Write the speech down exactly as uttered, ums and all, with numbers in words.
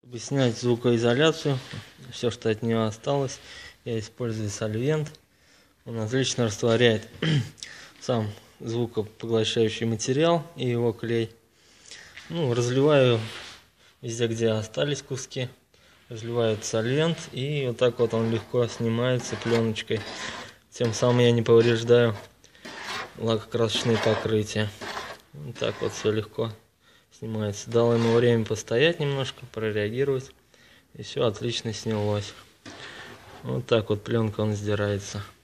Чтобы снять звукоизоляцию, все, что от нее осталось, я использую сольвент. Он отлично растворяет сам звукопоглощающий материал и его клей. Ну, разливаю везде, где остались куски, разливаю сольвент, и вот так вот он легко снимается пленочкой. Тем самым я не повреждаю лакокрасочные покрытия. Вот так вот все легко снимается. Дал ему время постоять немножко, прореагировать, и все отлично снялось. Вот так вот пленка он сдирается.